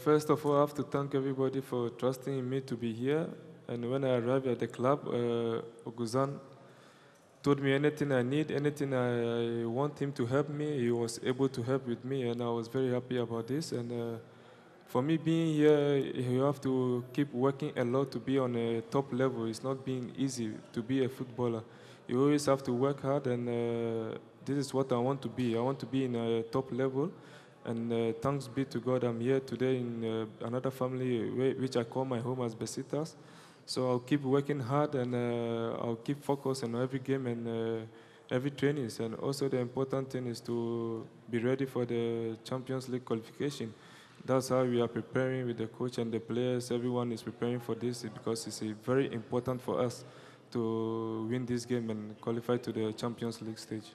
first of all, I have to thank everybody for trusting in me to be here. And when I arrived at the club, Oguzan told me anything I need, anything I want him to help me, he was able to help with me, and I was very happy about this. And for me being here, you have to keep working a lot to be on a top level. It's not being easy to be a footballer. You always have to work hard, and this is what I want to be. I want to be in a top level, and thanks be to God, I'm here today in another family which I call my home as Besiktas. So I'll keep working hard, and I'll keep focused on every game and every training. And also the important thing is to be ready for the Champions League qualification. That's how we are preparing with the coach and the players. Everyone is preparing for this because it's very important for us to win this game and qualify to the Champions League stage.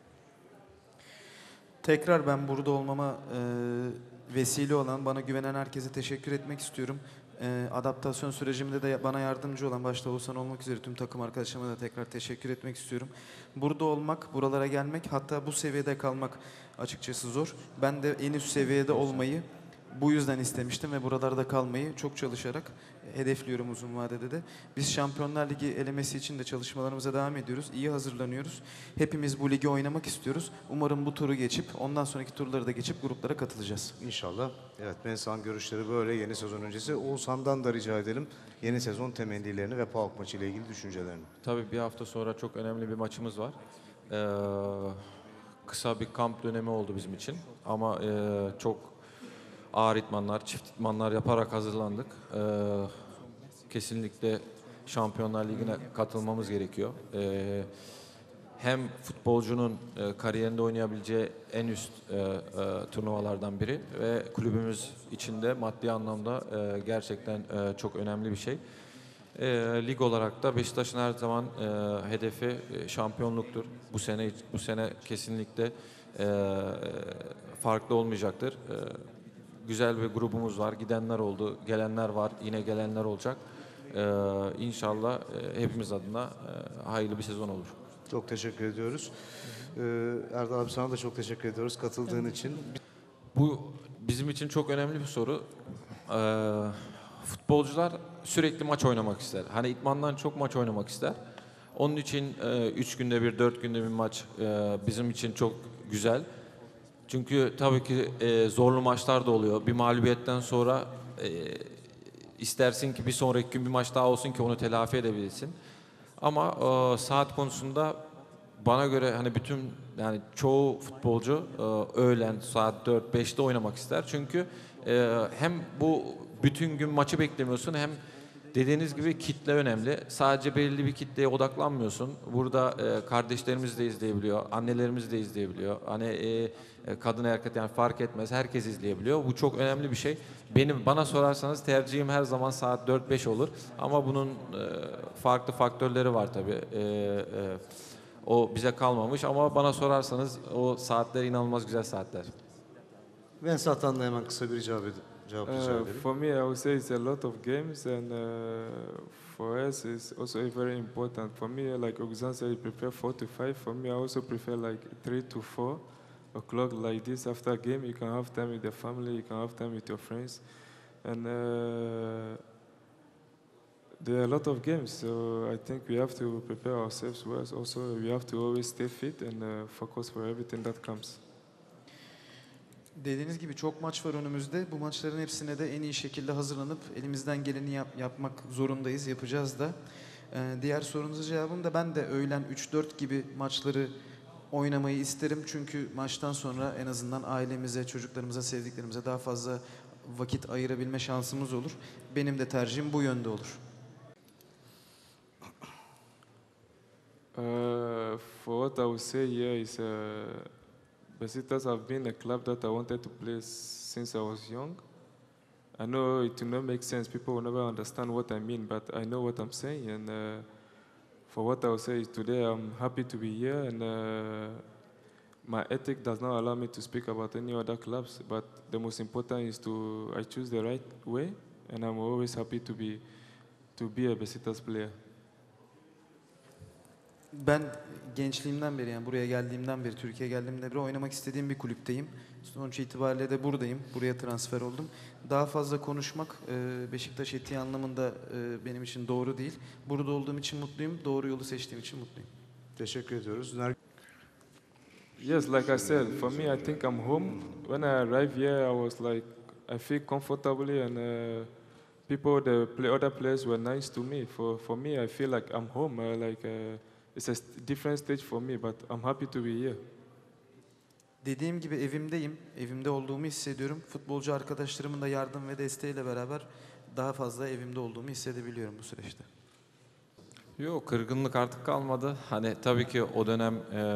Tekrar ben burada olmama vesile olan, bana güvenen herkese teşekkür etmek istiyorum. Adaptasyon sürecimde de bana yardımcı olan, başta Oğuzhan olmak üzere tüm takım arkadaşlarıma da tekrar teşekkür etmek istiyorum. Burada olmak, buralara gelmek, hatta bu seviyede kalmak açıkçası zor. Ben de en üst seviyede olmayı bu yüzden istemiştim ve buralarda kalmayı çok çalışarak hedefliyorum uzun vadede de. Biz Şampiyonlar Ligi elemesi için de çalışmalarımıza devam ediyoruz. İyi hazırlanıyoruz. Hepimiz bu ligi oynamak istiyoruz. Umarım bu turu geçip ondan sonraki turları da geçip gruplara katılacağız. İnşallah. Evet, Mensah'ın görüşleri böyle yeni sezon öncesi. Oğuzhan'dan da rica edelim yeni sezon temennilerini ve PAOK maçı ile ilgili düşüncelerini. Tabii bir hafta sonra çok önemli bir maçımız var. Kısa bir kamp dönemi oldu bizim için ama çok ağır idmanlar, çift idmanlar yaparak hazırlandık. Kesinlikle Şampiyonlar Ligi'ne katılmamız gerekiyor. Hem futbolcunun kariyerinde oynayabileceği en üst turnuvalardan biri ve kulübümüz içinde maddi anlamda gerçekten çok önemli bir şey. Lig olarak da Beşiktaş'ın her zaman hedefi şampiyonluktur. Bu sene kesinlikle farklı olmayacaktır. Güzel bir grubumuz var. Gidenler oldu, gelenler var, yine gelenler olacak. İnşallah hepimiz adına hayırlı bir sezon olur. Çok teşekkür ediyoruz. Erdal abi, sana da çok teşekkür ediyoruz katıldığın için. Bu bizim için çok önemli bir soru. Futbolcular sürekli maç oynamak ister. Hani idmandan çok maç oynamak ister. Onun için 3 günde bir, 4 günde bir maç bizim için çok güzel. Çünkü tabii ki zorlu maçlar da oluyor. Bir mağlubiyetten sonra istersin ki bir sonraki gün bir maç daha olsun ki onu telafi edebilirsin. Ama saat konusunda bana göre hani yani çoğu futbolcu öğlen saat 4-5'te oynamak ister. Çünkü hem bu bütün gün maçı beklemiyorsun, hem dediğiniz gibi kitle önemli. Sadece belirli bir kitleye odaklanmıyorsun. Burada kardeşlerimiz de izleyebiliyor, annelerimiz de izleyebiliyor. Hani kadın erkek yani fark etmez, herkes izleyebiliyor. Bu çok önemli bir şey. Bana sorarsanız tercihim her zaman saat 4-5 olur. Ama bunun farklı faktörleri var tabii. O bize kalmamış ama bana sorarsanız o saatler inanılmaz güzel saatler. Mensah'tan da hemen kısa bir cevap rica edelim. For me, I would say it's a lot of games, and for us, it's also very important. For me, like Oguzhan said, you prefer 4 to 5. For me, I also prefer like 3 to 4 o'clock like this. After a game, you can have time with the family, you can have time with your friends, and there are a lot of games. So I think we have to prepare ourselves well. Also, we have to always stay fit and focus for everything that comes. Dediğiniz gibi çok maç var önümüzde. Bu maçların hepsine de en iyi şekilde hazırlanıp elimizden geleni yapmak zorundayız, yapacağız da. Diğer sorunuzun cevabını da ben de öğlen 3-4 gibi maçları oynamayı isterim. Çünkü maçtan sonra en azından ailemize, çocuklarımıza, sevdiklerimize daha fazla vakit ayırabilme şansımız olur. Benim de tercihim bu yönde olur. For what I would say here is Besiktas have been a club that I wanted to play since I was young. I know it will not make sense. People will never understand what I mean, but I know what I'm saying. And for what I will say is today, I'm happy to be here, and my ethic does not allow me to speak about any other clubs. But the most important is I choose the right way, and I'm always happy to be a Besiktas player. Ben gençliğimden beri, yani buraya geldiğimden beri, Türkiye'ye geldiğimden beri oynamak istediğim bir kulüpteyim. Sonuç itibariyle de buradayım. Buraya transfer oldum. Daha fazla konuşmak Beşiktaş etiği anlamında benim için doğru değil. Burada olduğum için mutluyum. Doğru yolu seçtiğim için mutluyum. Teşekkür ediyoruz. Yes, like I said, for me, I think I'm home. When I arrived here, I was like, I feel comfortably, and people, other players were nice to me. For me, I feel like I'm home. It's a different stage for me, but I'm happy to be here. Dediğim gibi evimdeyim. Evimde olduğumu hissediyorum. Futbolcu arkadaşlarımın da yardım ve desteğiyle beraber daha fazla evimde olduğumu hissedebiliyorum bu süreçte. Yok, kırgınlık artık kalmadı. Hani tabii ki o dönem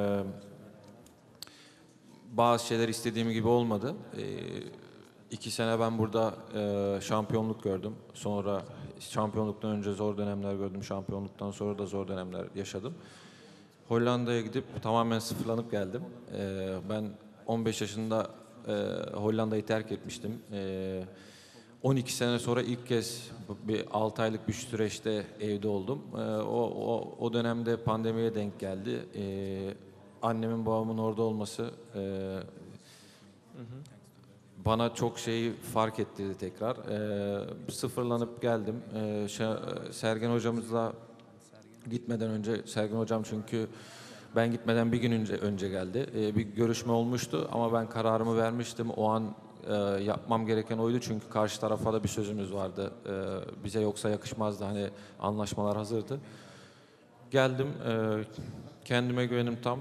bazı şeyler istediğim gibi olmadı. 2 sene ben burada şampiyonluk gördüm. Sonra şampiyonluktan önce zor dönemler gördüm. Şampiyonluktan sonra da zor dönemler yaşadım. Hollanda'ya gidip tamamen sıfırlanıp geldim. Ben 15 yaşında Hollanda'yı terk etmiştim. 12 sene sonra ilk kez bir 6 aylık bir süreçte evde oldum. O dönemde pandemiye denk geldi. Annemin babamın orada olması bana çok şeyi fark ettirdi tekrar. Sıfırlanıp geldim. Sergen hocamızla gitmeden önce, Sergen hocam çünkü ben gitmeden bir gün önce geldi. Bir görüşme olmuştu ama ben kararımı vermiştim. O an yapmam gereken oydu çünkü karşı tarafa da bir sözümüz vardı. Bize yoksa yakışmazdı, hani anlaşmalar hazırdı. Geldim, kendime güvenim tam.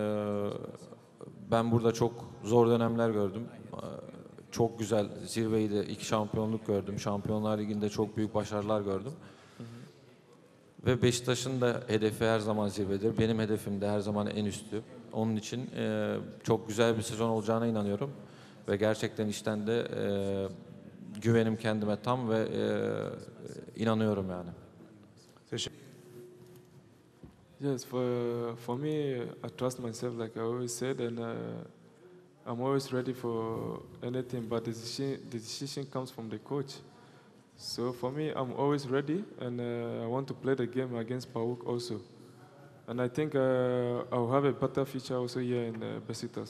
Ben burada çok zor dönemler gördüm. Çok güzel zirveydi, 2 şampiyonluk gördüm. Şampiyonlar Ligi'nde çok büyük başarılar gördüm. Ve Beşiktaş'ın da hedefi her zaman zirvedir. Benim hedefim de her zaman en üstü. Onun için çok güzel bir sezon olacağına inanıyorum. Ve gerçekten içten de güvenim kendime tam ve inanıyorum yani. Teşekkür. Yes, for me, I trust myself, like I always said, and I'm always ready for anything. But the decision comes from the coach. So for me, I'm always ready, and I want to play the game against PAOK also. And I think I'll have a better future also here in Besiktas.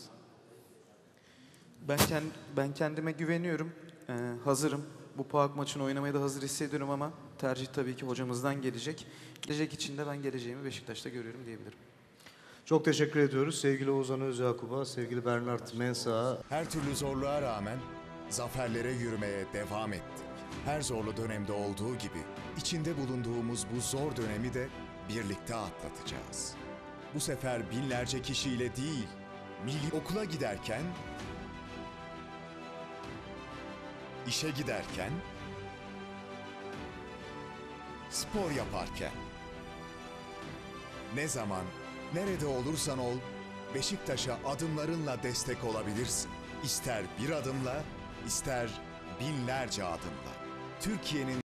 Ben kendime güveniyorum. Hazırım. Bu PAOK maçını oynamaya da hazır hissediyorum ama tercih tabii ki hocamızdan gelecek. Gelecek için de ben geleceğimi Beşiktaş'ta görüyorum diyebilirim. Çok teşekkür ediyoruz sevgili Oğuzhan Özyakup'a, sevgili Bernard Mensah'a. Her türlü zorluğa rağmen zaferlere yürümeye devam ettik. Her zorlu dönemde olduğu gibi içinde bulunduğumuz bu zor dönemi de birlikte atlatacağız. Bu sefer binlerce kişiyle değil, okula giderken, işe giderken, spor yaparken. Ne zaman, nerede olursan ol, Beşiktaş'a adımlarınla destek olabilirsin. İster bir adımla, ister binlerce adımla. Türkiye'nin